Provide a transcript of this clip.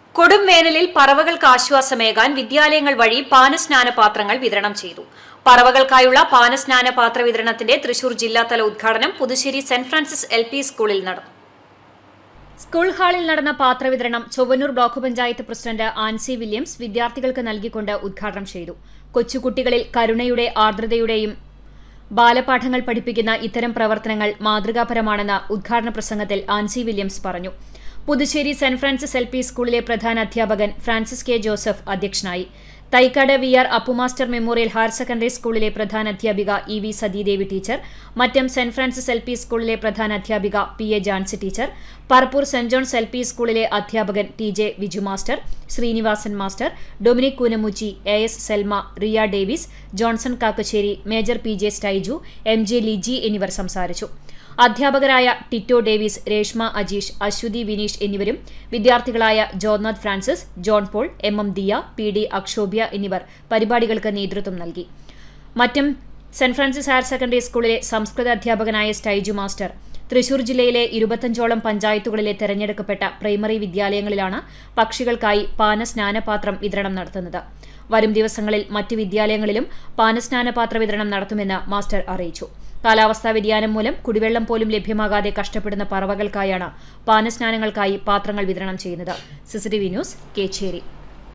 കൊടും വേനലിൽ പറവകൾക്ക് ആശ്വാസമേകാൻ വിദ്യാലയങ്ങൾ വഴി പാനസ്നാന പാത്രങ്ങൾ വിതരണം ചെയ്തു. പറവകൾക്കായുള്ള പാനസ്നാന പാത്ര വിതരണത്തിന്റെ തൃശൂർ ജില്ലാതല ഉദ്ഘാടനം പുതുശ്ശേരി സെന്റ് ഫ്രാൻസിസ് LP സ്കൂളിൽ നടന്നു. സ്കൂൾ ഹാളിൽ നടന്ന പാത്രവിതരണം ചൊവ്വന്നൂർ ബ്ലോക്ക് പഞ്ചായത്ത് പ്രസിഡന്റ് ആൻസി വില്യംസ് വിദ്യാർത്ഥികൾക്ക് നൽകിക്കൊണ്ട് ഉദ്ഘാടനം ചെയ്തു. കൊച്ചുകുട്ടികളിൽ കരുണയുടെ ആർദ്രതയുടെയും ബാലപാഠങ്ങൾ പഠിപ്പിക്കുന്ന ഇത്തരം പ്രവർത്തനങ്ങൾ മാതൃകാപരമാണെന്ന് ഉദ്ഘാടന പ്രസംഗത്തിൽ ആൻസി വില്യംസ് പറഞ്ഞു. പുതുശ്ശേരി സെന്റ് ഫ്രാൻസിസ് LP സ്കൂളിലെ പ്രധാന അധ്യാപകൻ ഫ്രാൻസിസ് K. ജോസഫ് അധ്യക്ഷനായി. Thaikkad VR Appu master memorial higher secondary സ്കൂളിലെ പ്രധാന അധ്യാപിക EV Sathidevi teacher, Mattom saint Francis LP സ്കൂളിലെ പ്രധാന അധ്യാപിക PA Jancy teacher, Parappur saint John's LP സ്കൂളിലെ അധ്യാപകൻ TJ Viju master, Srinivasan master, Dominic Koonamuchi, AS Selma, Riya Davis, Johnson Kakkassery, major PJ Styju, MJ Liji എന്നിവർ സംസാരിച്ചു. അധ്യാപകരായ ടിറ്റോ ഡേവിസ്, രേഷ്മ അജീഷ്, അശ്വതി വിനീഷ് എന്നിവരും വിദ്യാർത്ഥികളായ ജോർനാഥ് ഫ്രാൻസിസ്, ജോൺ പോൾ, MM ദിയ, PD അക്ഷോഭ്യ എന്നിവർ പരിപാടികൾക്ക് നേതൃത്വം നൽകി. Mattom saint Francis higher secondary സ്കൂളിലെ സംസ്കൃത അധ്യാപകനായ സ്റ്റൈജു മാസ്റ്റർ തൃശൂർ ജില്ലയിലെ 25ഓളം പഞ്ചായത്തുകളിലെ തെരഞ്ഞെടുക്കപ്പെട്ട പ്രൈമറി വിദ്യാലയങ്ങളിലാണ് പക്ഷികൾക്കായി പാനസ്നാനപാത്രം വിതരണം നടത്തുന്നത്. വരും ദിവസങ്ങളിൽ മറ്റ് വിദ്യാലയങ്ങളിലും പാനസ്നാനപാത്ര വിതരണം നടത്തുമെന്ന് മാസ്റ്റർ അറിയിച്ചു. കാലാവസ്ഥാ വ്യതിയാനം മൂലം കുടിവെള്ളം പോലും ലഭ്യമാകാതെ കഷ്ടപ്പെടുന്ന പറവകൾക്കായാണ് പാനസ്നാനങ്ങൾക്കായി പാത്രങ്ങൾ വിതരണം ചെയ്യുന്നത്. CCTV news, Kecheri.